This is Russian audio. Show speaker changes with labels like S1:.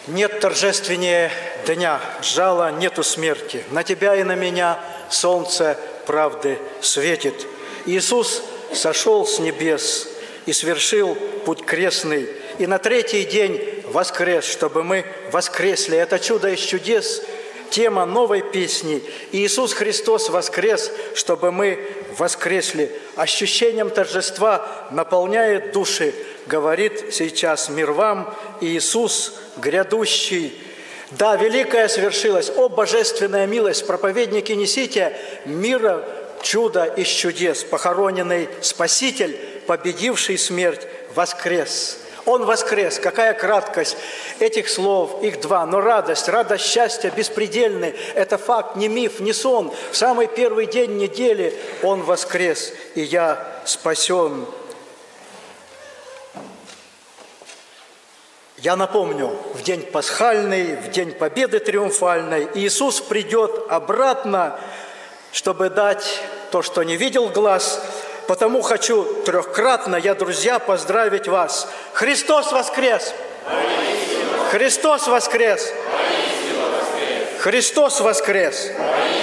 S1: Нет торжественнее дня, жала нету смерти. На тебя и на меня солнце правды светит. Иисус сошел с небес и свершил путь крестный, и на третий день воскрес, чтобы мы воскресли. Это чудо из чудес, тема новой песни. Иисус Христос воскрес, чтобы мы воскресли. Ощущением торжества наполняет души. Говорит сейчас мир вам, Иисус грядущий. Да, великое свершилось. О, божественная милость! Проповедники, несите мира чудо из чудес. Похороненный Спаситель, победивший смерть, воскрес. Он воскрес. Какая краткость этих слов, их два. Но радость счастья беспредельны. Это факт, не миф, не сон. В самый первый день недели Он воскрес, и я спасен. Я напомню, в день пасхальный, в день победы триумфальной Иисус придет обратно, чтобы дать то, что не видел глаз. Потому хочу трехкратно я, друзья, поздравить вас. Христос воскрес! Христос воскрес! Христос воскрес!